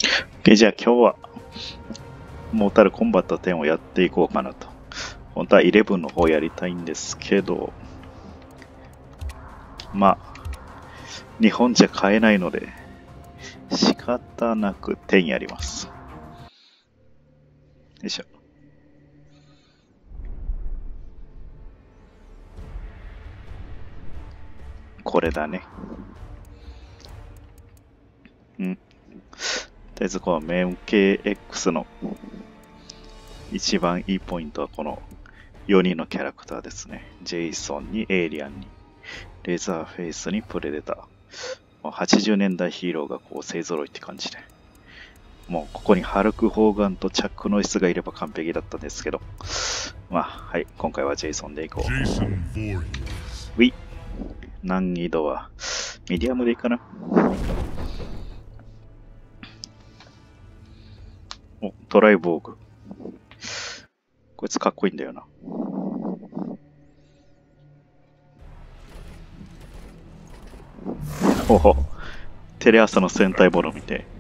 OK、じゃあ今日はモータルコンバット10をやっていこうかなと。本当は11の方やりたいんですけど、まあ、日本じゃ買えないので、仕方なく10やります。よいしょ。これだね。とりあえずこのメン KX の一番いいポイントはこの4人のキャラクターですね。ジェイソンにエイリアンにレーザーフェイスにプレデター。80年代ヒーローがこう勢揃いって感じで。もうここにハルク・ホーガンとチャック・ノイスがいれば完璧だったんですけど。まあ、はい。今回はジェイソンでいこう。ウィ難易度はミディアムでいいかな。お、トライボーグ。こいつかっこいいんだよな。おお、テレ朝の戦隊もの見て。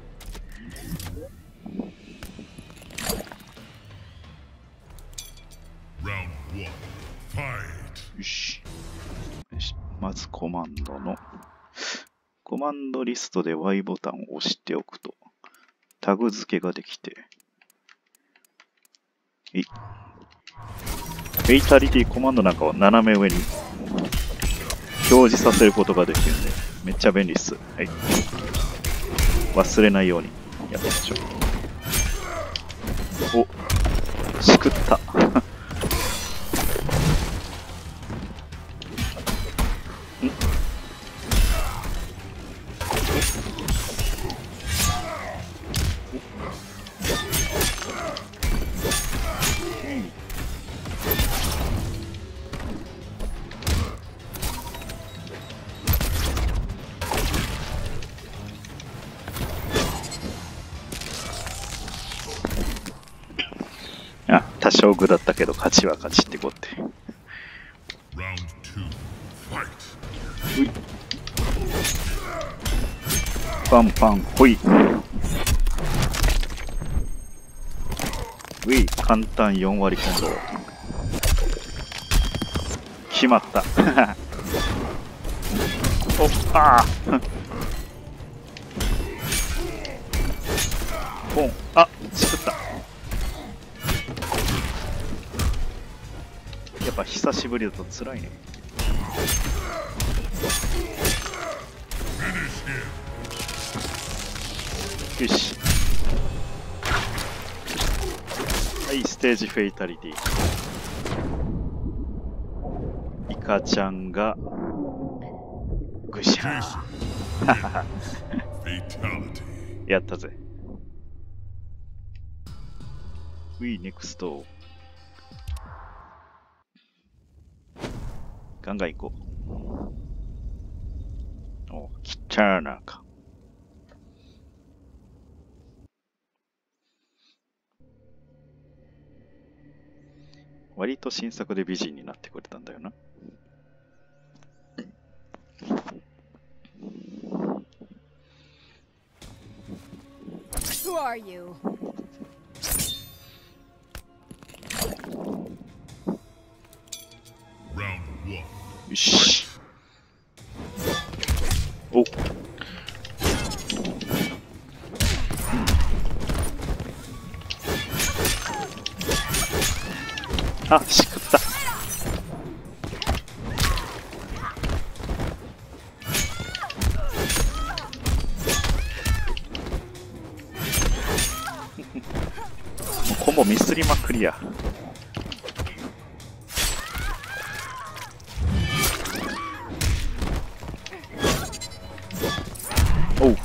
よし。まずコマンドのコマンドリストで Y ボタンを押しておくとタグ付けができて、フェイタリティコマンドなんかを斜め上に表示させることができるんでめっちゃ便利っす。はい、忘れないようにやってみましょう。お、しくった多少具だったけど勝ちは勝ちってこって。パンパンほい。簡単4割コンボ。決まったおあポン、あ、作った。やっぱ久しぶりだと辛いね。よし。はい、ステージフェイタリティ。イカちゃんがぐしゃーやったぜ。ネクスト。ガンガン行こう。お、キッチャーナーか。割と新作で美人になってくれたんだよな。 Who are you? よし。お。あ、しくった。もうコンボミスりまくりや。おう。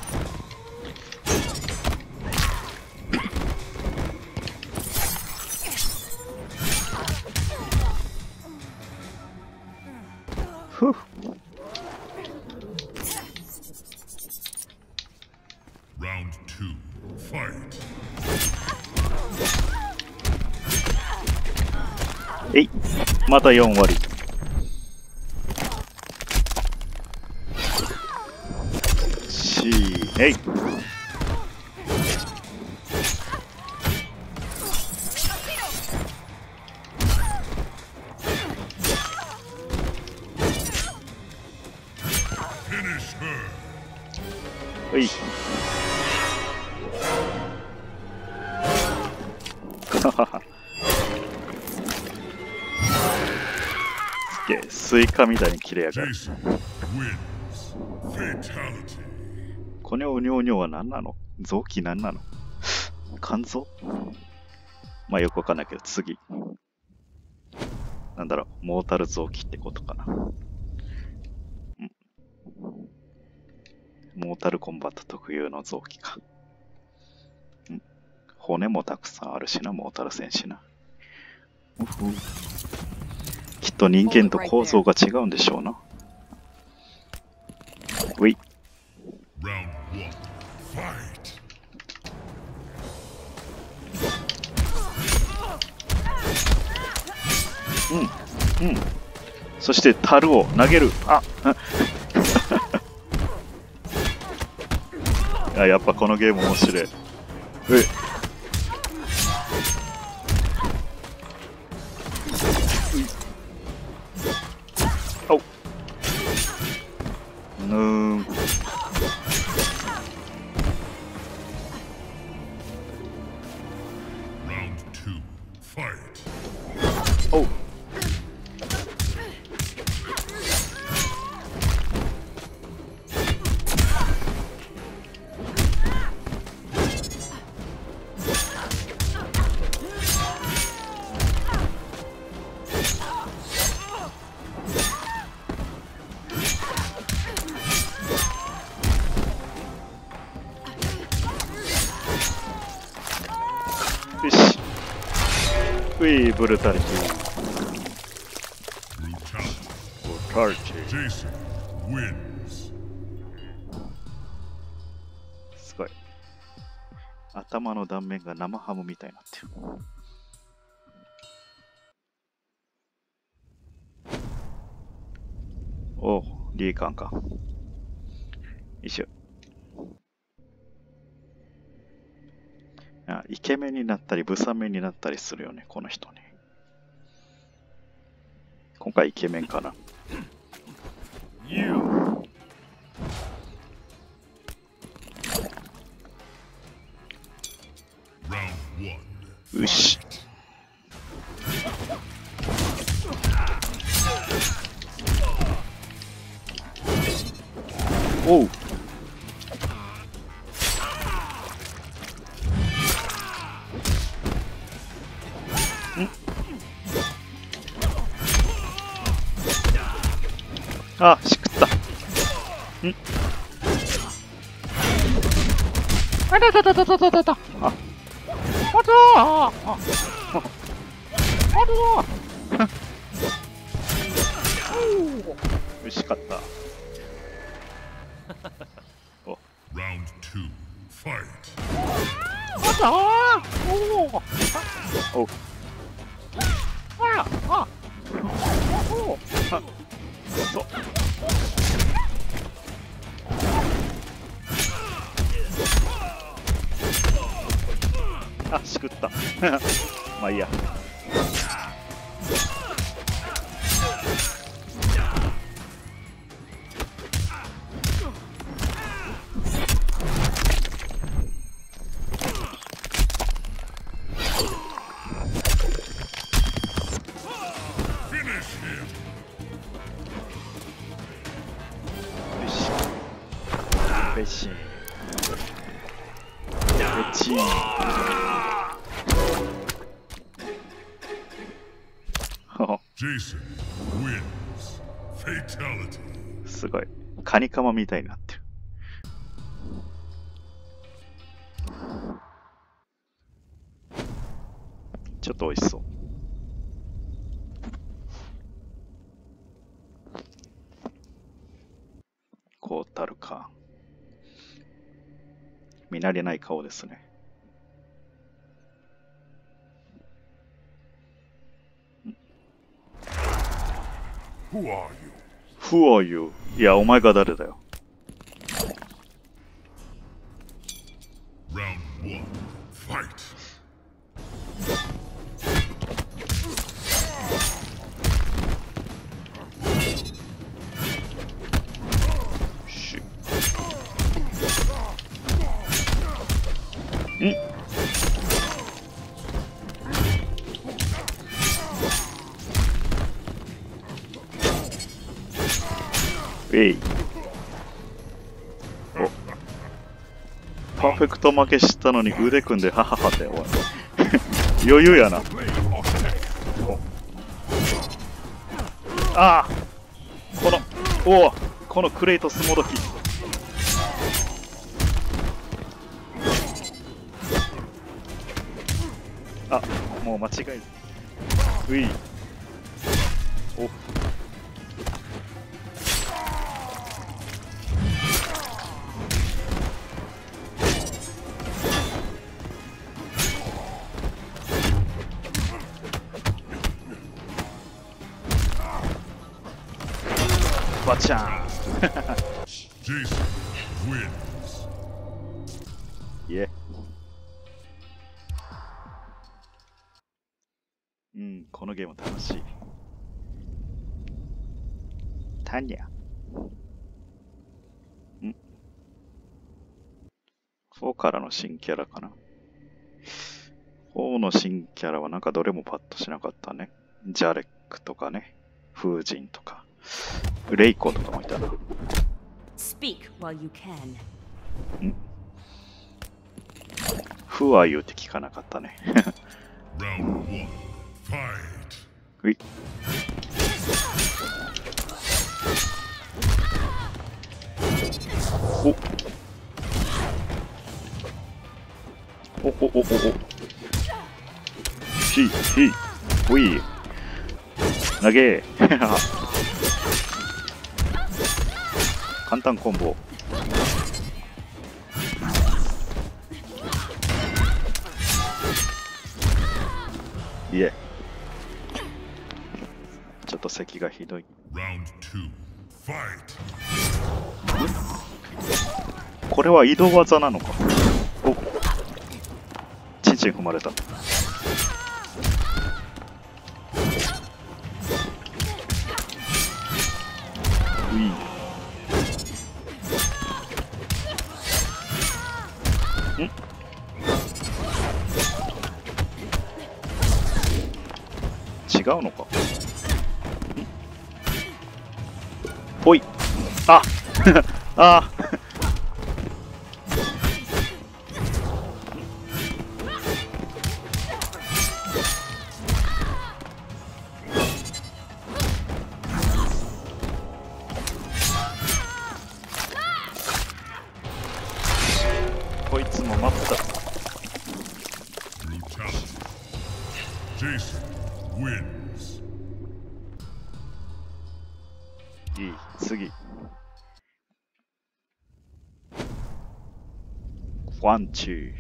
ふう。えい、また4割。えい。 うい。すげえ、スイカみたいに切れやがる。このうにょうにょは何なの？臓器何なの？肝臓？まあよくわかんないけど、次。なんだろう、モータル臓器ってことかな。モータルコンバット特有の臓器か。骨もたくさんあるしな、モータル戦士な。きっと人間と構造が違うんでしょうな。ウィイ。うん。そして樽を投げる。あやっぱこのゲーム面白い。およし。ウィー、ブルタリティ。すごい。頭の断面が生ハムみたいになってる。おう、リーカンか。よいしょ。イケメンになったり、ブサメンになったりするよね、この人ね。今回イケメンかな。よし。おう。あ、しくった。あたたたたたたたた。あ、あたああ。美味しかった。お。Round 2 fight。あたあ。おお。ああ。おお。そう。あ、しくった。まあいいや。ベシン。ベチン。すごい。カニカマみたいになってる。ちょっと美味しそう。こうたるか。見慣れない顔ですね。Who are you? いや、お前が誰だよ。 えい。お、パーフェクト負けしたのに腕組んでハハハって、おい余裕やな。ああ、このクレイトスもどき。あ、もう間違えず。うい。お。バチャンいえ。うん、このゲーム楽しい。タニャ。4からの新キャラかな。4の新キャラはなんかどれもパッとしなかったね。ジャレックとかね。風神とか。レイコとかもいたな。 Speak while you can. Who are you って聞かなかったね。うい。お。うい。投げ簡単コンボ。いえ。ちょっと咳がひどい。これは移動技なのか。お、チンチン踏まれた。違うのか。ぽい。ああこいつも待った。いい、次。ワン、ツー。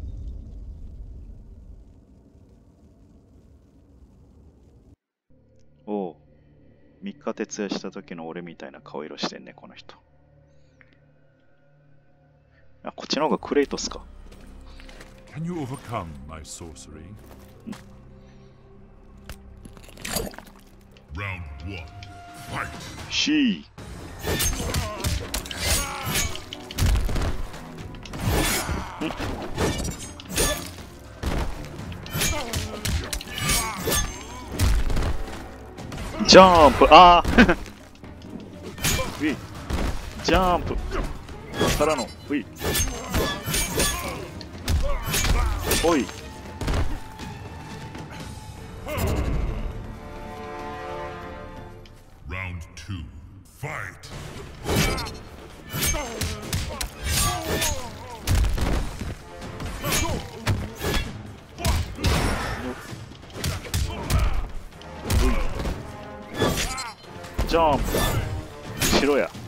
おう。3日徹夜した時の俺みたいな顔色してんね、この人。あ、こっちの方がクレイトスか。 Can you overcome my sorcery? Round 1. Fight. シー。ジャンプ、あーウィジャンプからのウィおい。 Round 2. Fight. ジャンプ後ろや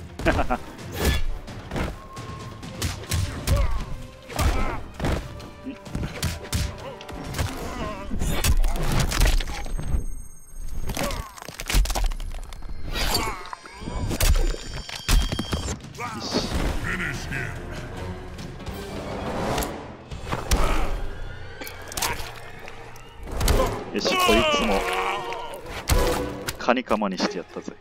よし、こいつもカニカマにしてやったぜ。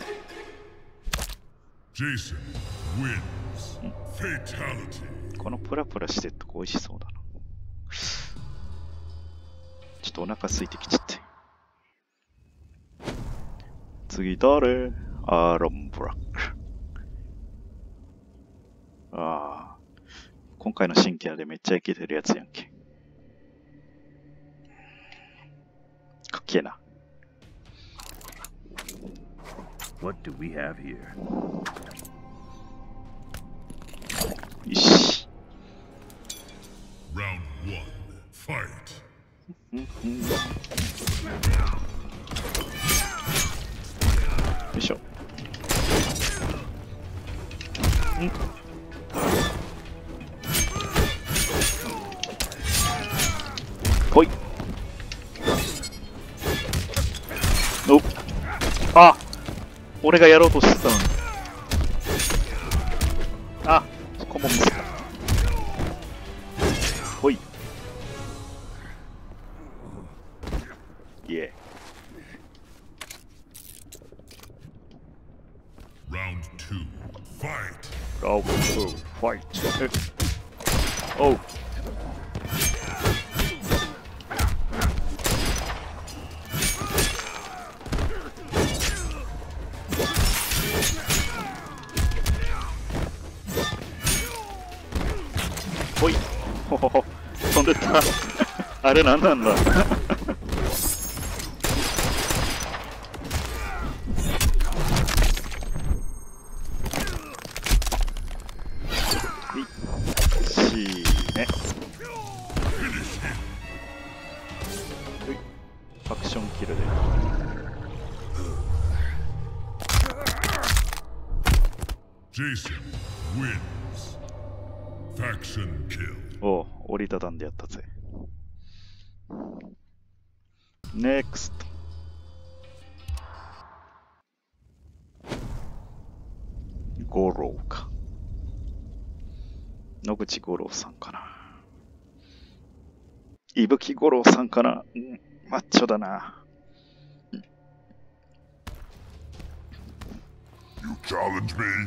Jason wins. Fatality. このプラプラしてるとこ美味しそうだな。 とお腹空いてきちゃって。次誰？アーロン・ブラック。ああ。今回の新キャラでめっちゃイケてるやつやんけ。かっけえな。 What do we have here? よし。 Round 1. Fight. よいしょ。ほい。お、あ、俺がやろうとしてたのに。あ、そこもミスった。ほい。イエー。Round 2. Fight. ラウンド2、ファイト。おう。ほい。ほほほ。飛んでった。あれなんなんだ。アクションキルで。 Jason wins. Faction kill. おう、折りたたんでやったぜ。NEXT。五郎か。野口五郎さんかな。伊吹五郎さんかな。マッチョだな。 You challenge me?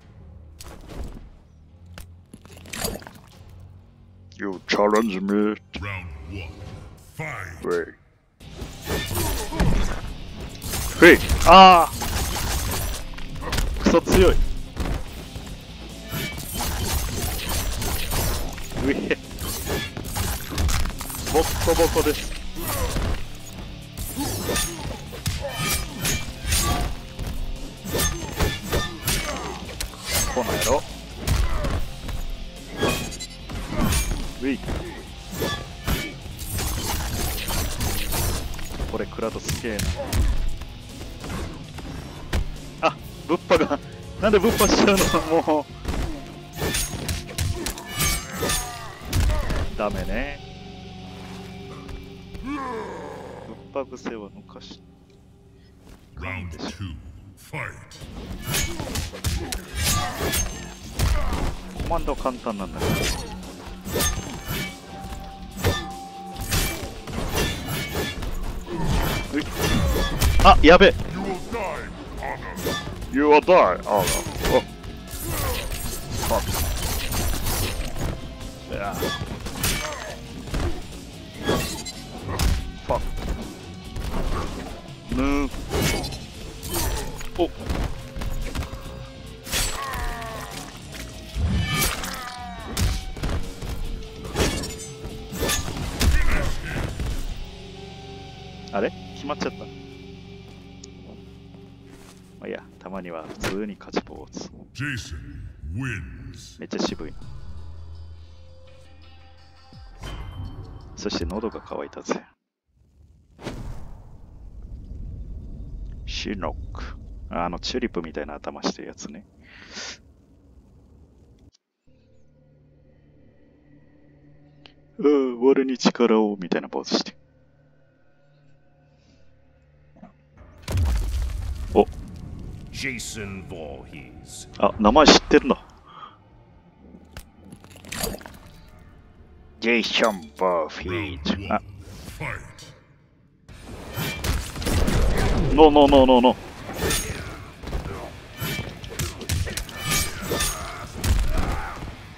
You challenge me? Round 1. Fight. ウェイ。ウェイ。ああ。クソ強い。うえ。ボッコボコです。この野郎。ウィー。これクラウドすげえな。あ、ブッパがなんでブッパしちゃうの。もうダメね。ブッパ癖は抜かし。 Round 2. Fight. コマンドは簡単なんだけど。あ、やべえ。You will die, Honor. Oh. Fuck. Yeah. Fuck. Move. Oh. あれ決まっちゃった。まあいいや、たまには普通に勝ちポーズ。 Jason wins. めっちゃ渋いな。そして喉が渇いたぜ。シノック。チューリップみたいな頭してるやつね。我に力をみたいなポーズして。お。 Jason Voorhees。 あ、名前知ってるな。ジェイソン・ボーフィーズ。あ。ノーノーノーノーノー。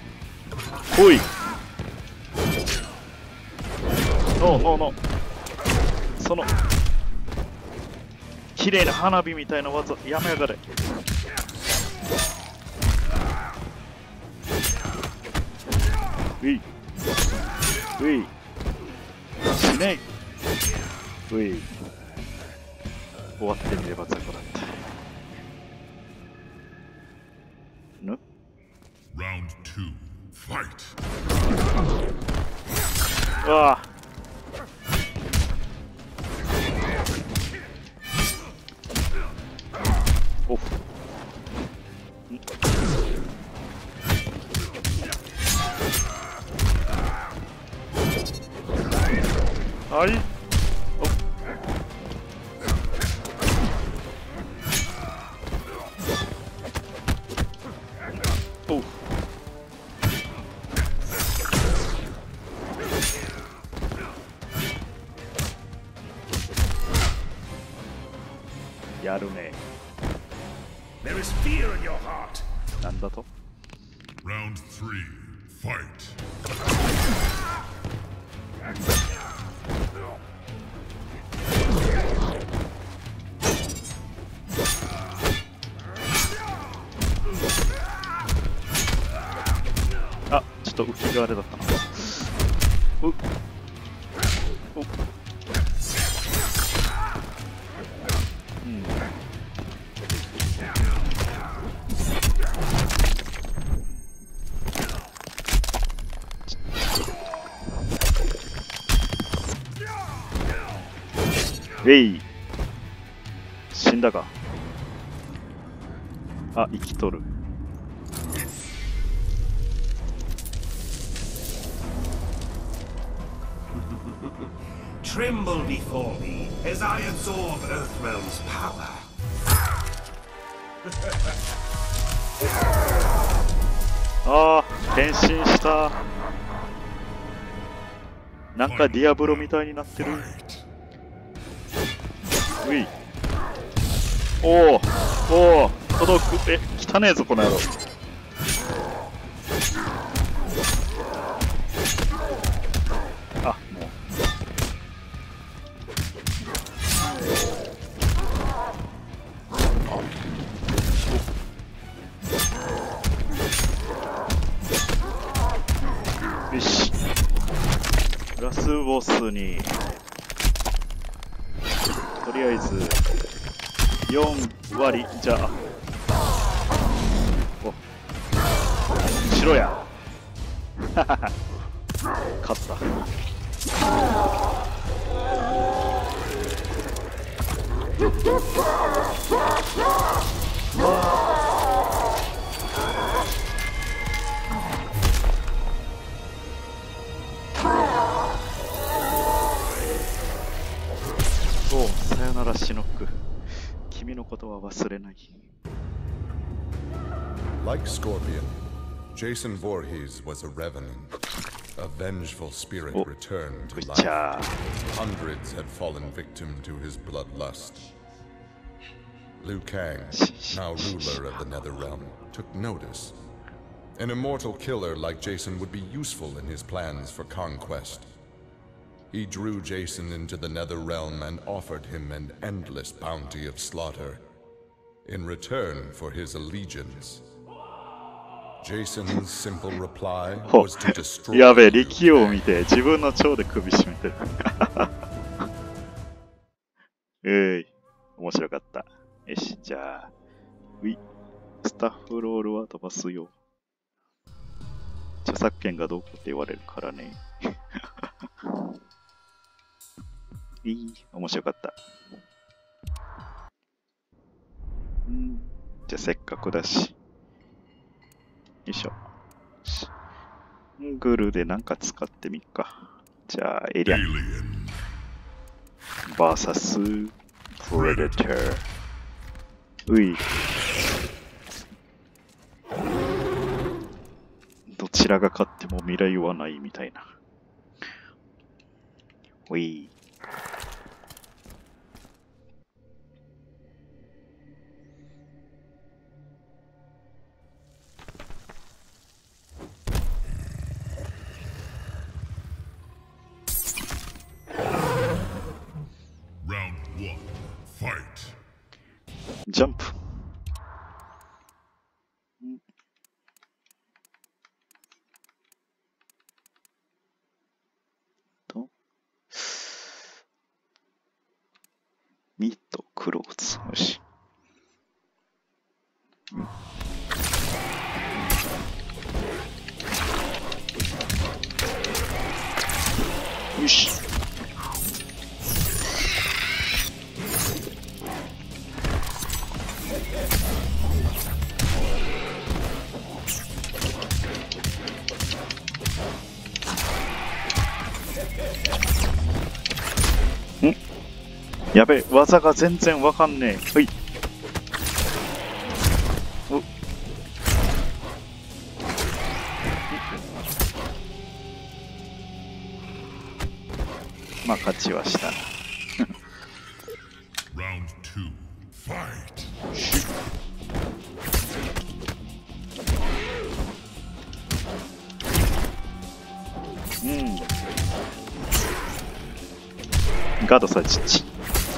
ほい。ノーノーノー。 その綺麗な花火みたいな技やめやがれ。ウィウィ死ねい。ウィ終わってみれば雑魚だった。ぬ Round 2, fight. うわあオフ。はい。おお。やるね。 There is fear in your heart. なんだと Round 3, fight. あ、ちょっと浮きがあれだったな。うっおうん。ウェイ死んだか。あ、生きとる。 Tremble before me as I absorb Earthrealm's power. ああ、変身した。なんかディアブロみたいになってる。うい。おお、おお、届く。え、汚ねえぞこの野郎。あ、もう。よし。ラスボスにとりあえず4割じゃあおしろや勝った。おう、さよならシノック。君のことは忘れない。 Like Scorpion, Jason Voorhees was a revenant. A vengeful spirit returned to life. Hundreds had fallen victim to his bloodlust. Liu Kang, now ruler of the Netherrealm, took notice. An immortal killer like Jason would be useful in his plans for conquest. He drew Jason into the Netherrealm and offered him an endless bounty of slaughter in return for his allegiance. Jason's simple reply was to destroy やべえ、力を見て自分の蝶で首絞めてる面白かった。よし、じゃあスタッフロールは飛ばすよ。著作権がどうこうって言われるからね面白かった。じゃあせっかくだし。よいしょ。グルでなんか使ってみっか。じゃあエリアン。バーサスプレデター。うい。どちらが勝っても未来はないみたいな。うい。 ジャンプ。ミッド、クローズ。よし。よし。やべえ、技が全然わかんねえ。はい。まあ勝ちはしたな。 Round 2, fight. ガードされちっち。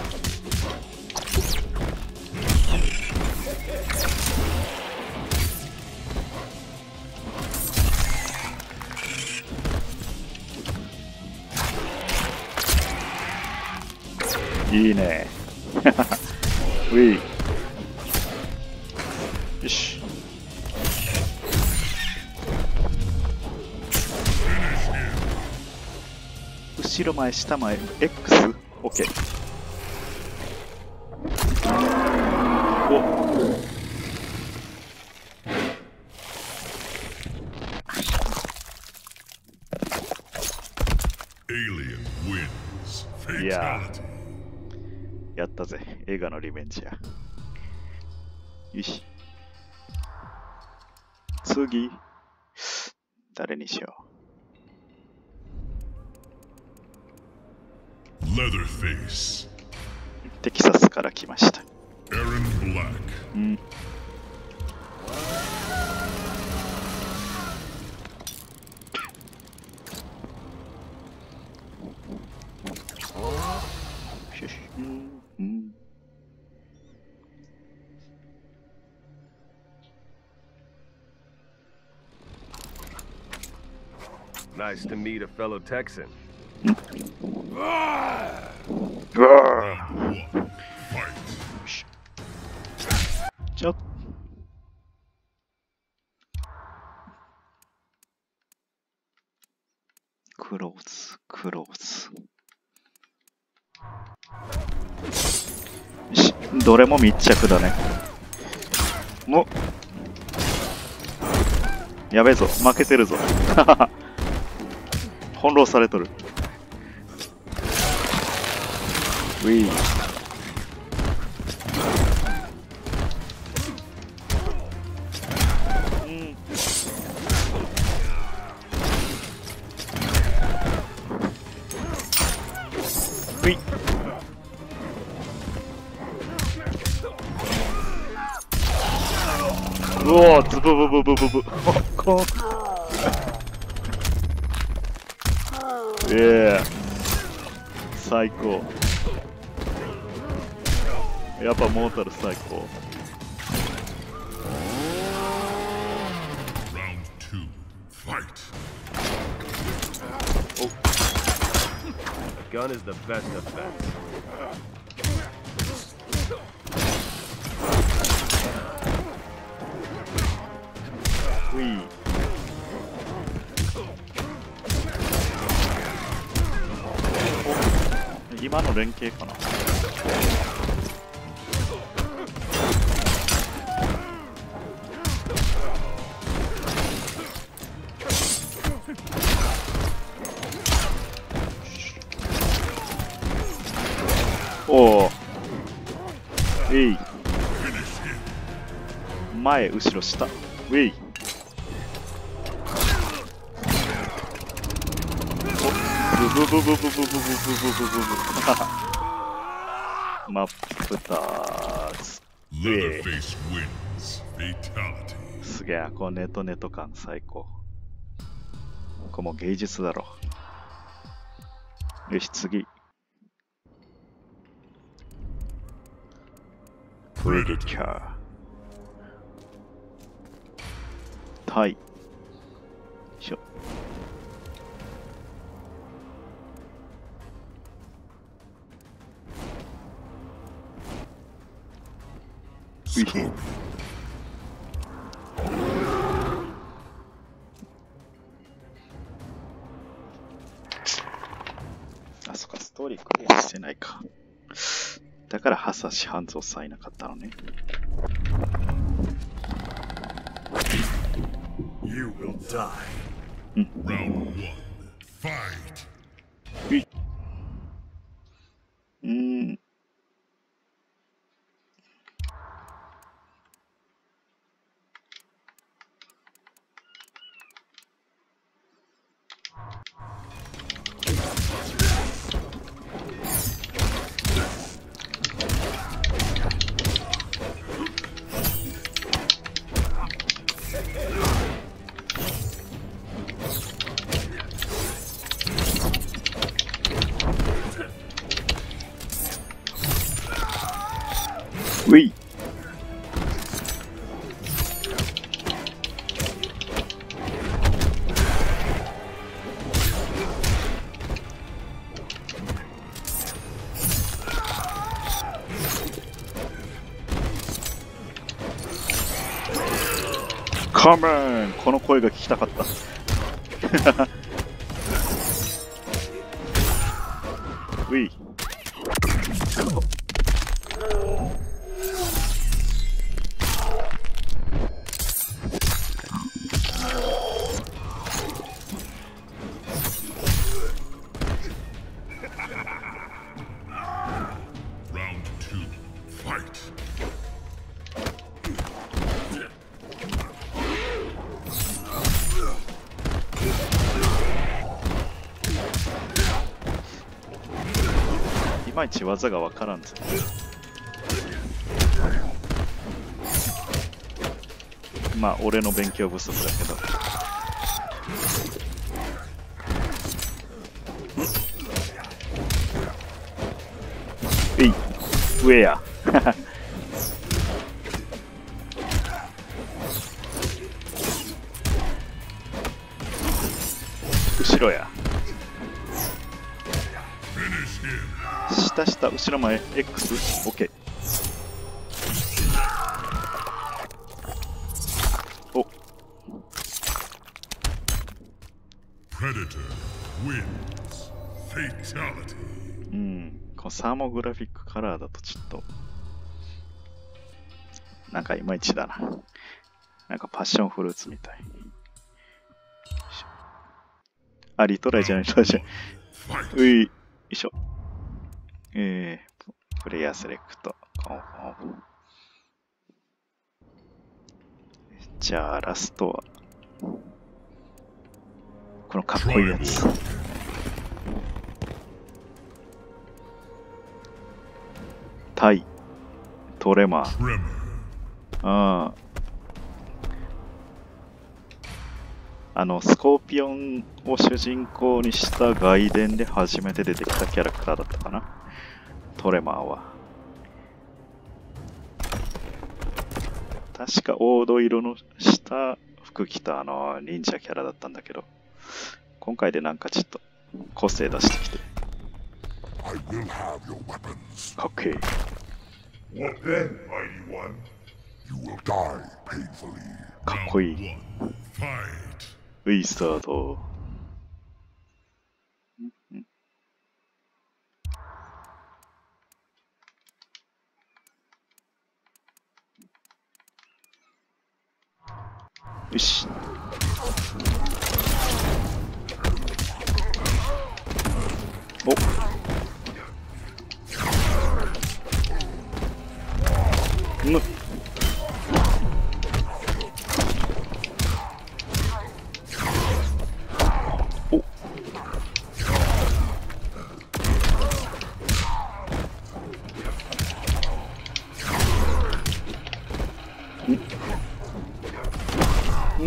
いいね。うい。よし。後ろ前、下前、X、OK。お。 Alien wins. いや Fatality. やったぜ。映画のリベンジや。よし。次。誰にしよう。Leatherface。 テキサスから来ました。 Aaron Black。 うん。 Nice to meet a fellow Texan. ちょっクローズ、クローズ。よし、どれも密着だね。もやべえぞ、負けてるぞ。翻弄されとる。ウィー。ウィー。うおー、ズブブブブブブ。こいや最高。やっぱモータル最高。 Round 2, fight. A gun is the best defense. Wee. Oh, 今の連携かな。おお。えい。前、後ろ、下。ウェイ。ブブブブブブブブブブブブ真っ二つ。 Leatherface wins. Fatality. すげえ、このネトネト感最高。ここも芸術だろ。よし、次。 プレデター。タイ。よいしょ。うい。あ、そっか、ストーリークリアしてないか。だからハサシハンズをさえなかったのね。 You will die. Round 1. Fight. うい。カメン、この声が聞きたかった。うい。 Round 2. Fight. いまいち技がわからんぞ。まあ俺の勉強不足だけど。えい、上や。後ろや。下下後ろ前 X。 OK。 お、 Predator wins. Fatality. うん、このサーモグラフィックカラーだとちょっとなんかいまいちだな。なんかパッションフルーツみたい。あ、リトライじゃない、リトライじゃない。うい、よいしょ。プレイヤーセレクト。じゃあラストはこのかっこいいやつ。タイ、トレマー。ああ、スコーピオンを主人公にした外伝で初めて出てきたキャラクターだったかな、トレマーは。確か黄土色の下服着た忍者キャラだったんだけど、今回でなんかちょっと個性出してきてかっけえ。 What then, mighty one? You will die painfully. かっこいい。 Fight. ウィスタート。よし。お。む。お。うん。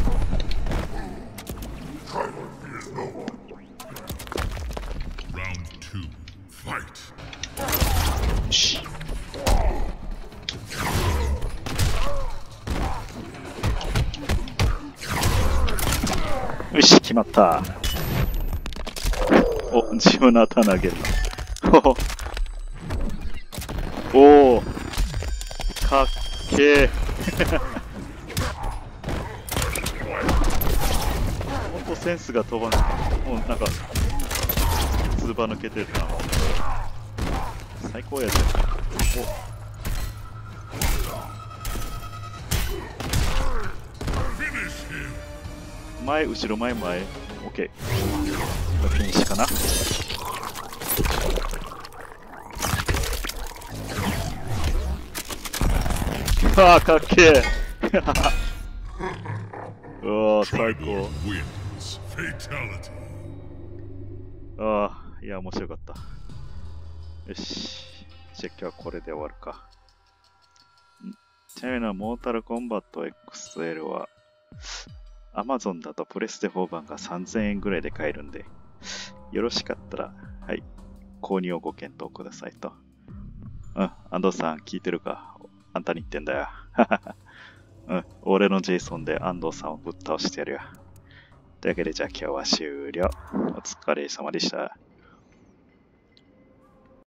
Round よし、決まった。お、自分の頭投げるの。おお、かっけー。ほんとセンスが飛ばない。もうなんか、ずば抜けてるな。最高やで。お、前、後ろ、前、前。オッケー。フィニッシュかな。ああ、かっけー。うわー、最高。ああ、いや、面白かった。よし。じゃあ今日はこれで終わるか。ちなみにモータルコンバット XL は Amazon だとプレステ4版が3000円ぐらいで買えるんで、よろしかったら、はい、購入をご検討くださいと。うん、安藤さん聞いてるか？あんたに言ってんだよ。うん、俺のジェイソンで安藤さんをぶっ倒してやるよ。というわけでじゃあ今日は終了。お疲れ様でした。